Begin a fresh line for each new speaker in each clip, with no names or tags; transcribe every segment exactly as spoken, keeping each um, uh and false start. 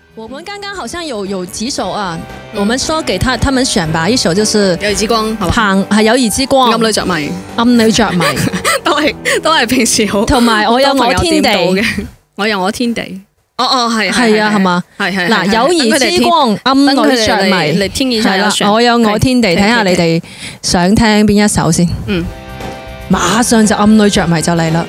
我們剛剛好像有有幾首啊，嗯、我們說給他他們選吧，一首就是
友誼之光，
行係友誼之光，
暗裏着迷，
暗裏着迷，
都係都係平時好，
同埋我有我天地嘅，
我有我天地，哦哦係
係啊係嘛，
係係
嗱友誼之光，暗裏着迷，
嚟天意係啦，
我有我天地，睇下你哋想聽邊一首先，嗯，馬上就暗裏着迷就嚟啦。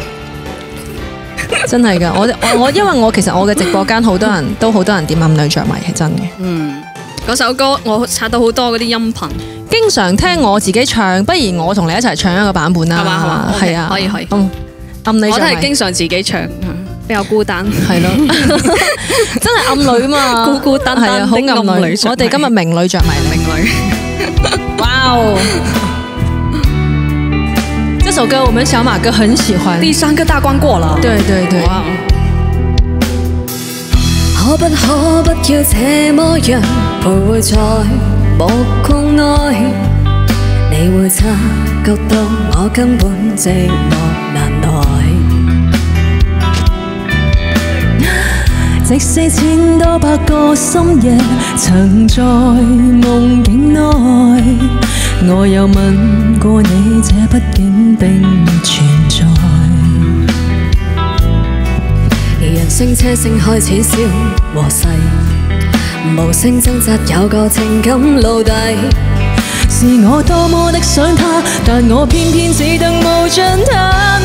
真係噶，我我我因為我其實我嘅直播間好多人都好多人點暗裏着迷係真嘅。嗯，
嗰首歌我刷到好多嗰啲音頻，
經常聽我自己唱，不如我同你一齊唱一個版本啦。係嘛係嘛，係啊，
可以可以。
嗯，暗裏着迷。
我都係經常自己唱，比較孤單。係咯，
真係暗裏嘛，
孤孤單單的
好暗裏。我哋今日明裏着迷，
明裏。哇哦！
這首歌我們小馬哥很喜歡。
第三個大關過了。
對對對。哇！
可不可不要這麼樣徘徊在目光內？你會察覺到我根本寂寞難耐。即使千多百個深夜曾在夢境內，我有問過你，這畢竟並沒存在。人聲車聲開始消和逝，無聲掙扎有個情感奴隸。是我多麼的想他，但我偏偏只得無盡嘆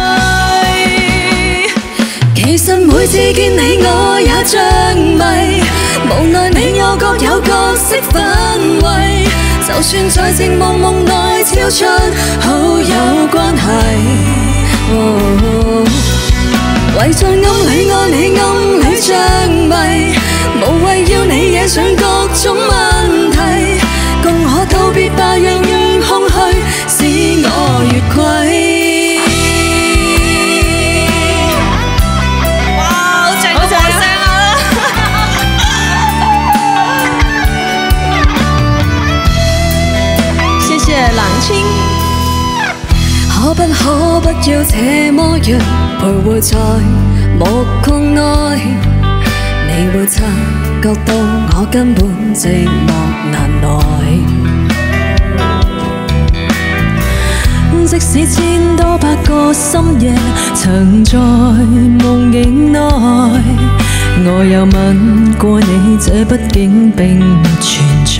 謂。其實每次見你我也着迷，無奈你我各有角色範圍。就算在靜夢夢內超出好友關係，哦，為在暗裏愛你暗裏着迷，無謂要你惹上各種問題，共我道別吧，樣樣空虛使我越軌。
哇，好正好正啊！
謝謝冷清。
可不可不要這麼樣徘徊在目光內？你會察覺到我根本寂寞難耐。即使千多百個深夜曾在夢境內，我有問過你，這畢竟並沒存在。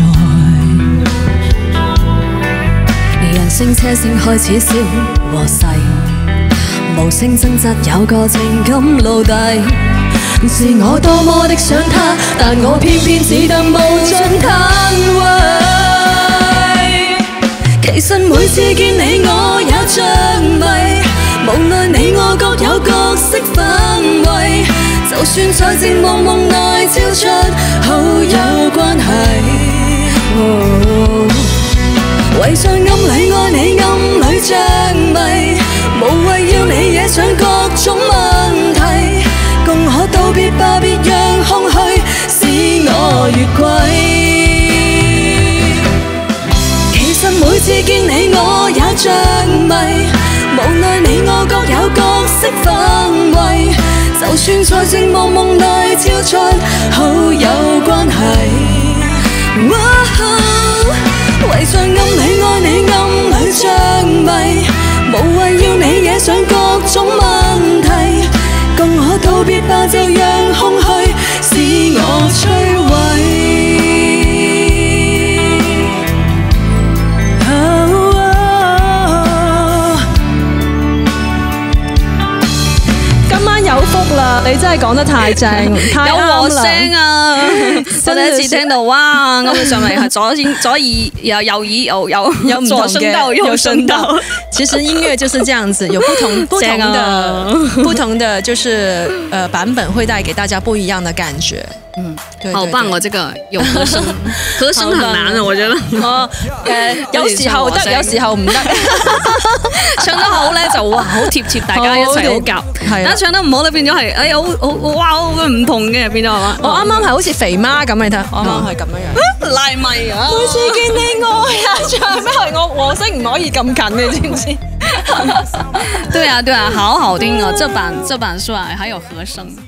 人聲車聲開始消和逝，無聲掙扎有個情感奴隸。是我多麼的想他，但我偏偏只得無盡嘆謂。其實每次見你我也着迷，無奈你我各有角色範圍。就算在靜夢夢內超出好友關係，哦，為在暗裏愛你暗裏着迷，無謂要你惹上各種問題，共我道別吧，別讓空虛使我越軌。其實每次見你我也着迷，無奈你我各有角色範圍。就算在靜夢夢內超出好友關係，為在暗裏愛你暗裏着迷，無謂要你惹上各種問題，共我道別吧，就讓空虛使我摧毀。
今晚有福啦！你真係講得太正，太啱啦！
有和聲啊！我第一次聽到，哇！我哋上嚟係左耳左耳有右耳又有有左聲道右聲道。
其實音樂就是這樣子，有不同不同的不同的就是呃版本，會帶給大家不一樣的感覺。
嗯，對對對，好棒哦！這個有和聲，和聲很難啊，我覺得。哦，誒，有時候得，有時候唔得。唱得好咧就哇，好貼切，大家一齊好夾。係啊，唱得唔好咧變咗係，哎呀，好好哇，好唔同嘅變咗係嘛？
我啱啱係好似肥媽咁，你睇，我啱啱係咁樣樣。
拉咪啊！
每次見你我呀唱，咩係我和聲唔可以咁近，你知唔知？
對啊對啊，好好聽哦！這版這版出來還有和聲。